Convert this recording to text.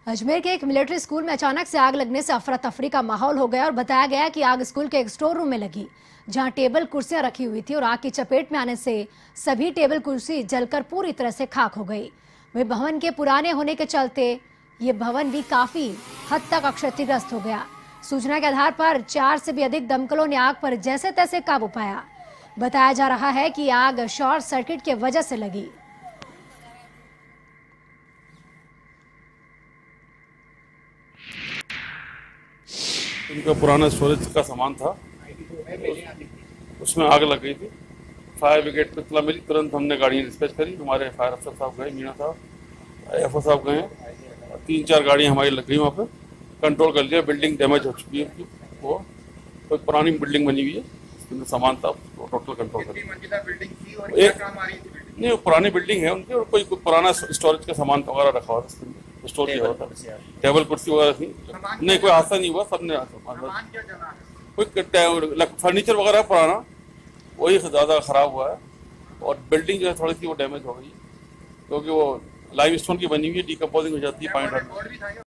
अजमेर के एक military school में अचानक से आग लगने से अफरा तफरी का माहौल हो गया और बताया गया कि आग स्कूल के एक स्टोर रूम में लगी, जहां टेबल कुर्सियां रखी हुई थी और आग की चपेट में आने से सभी टेबल कुर्सी जलकर पूरी तरह से खाक हो गई। वे भवन के पुराने होने के चलते ये भवन भी काफी हद तक क्षतिग्रस्त हो गया। सूचना के आधार पर 4 से भी अधिक दमकलों ने आग पर जैसे तैसे काबू पाया। बताया जा रहा है कि आग शॉर्ट सर्किट की वजह से लगी। उनका पुराना स्टोरेज का सामान था, उसमें आग लग गई थी। फायर ब्रिगेड को इत्तला मिली, तुरंत हमने गाड़ियाँ डिस्पैच करी। हमारे फायर अफसर साहब गए, मीना साहब, एफओ साहब गए, 3-4 गाड़ियाँ हमारी लग गई। वहाँ पे कंट्रोल कर लिया। बिल्डिंग डैमेज हो चुकी है, वो तो पुरानी बिल्डिंग बनी हुई है, उसके सामान था, तो टोटल कंट्रोल कर लिया। नहीं, वो पुरानी बिल्डिंग है उनकी, और कोई पुराना स्टोरेज का सामान वगैरह रखा हुआ था, स्टोर किया हुआ था, टेबल कुर्सी वगैरह थी। नहीं, कोई हादसा नहीं हुआ, सबने कोई फर्नीचर वगैरह पुराना वही ज़्यादा खराब हुआ है, और बिल्डिंग जो है थोड़ी सी वो डैमेज हो गई, क्योंकि वो लाइम स्टोन की बनी हुई है, डिकम्पोजिंग हो जाती है, पानी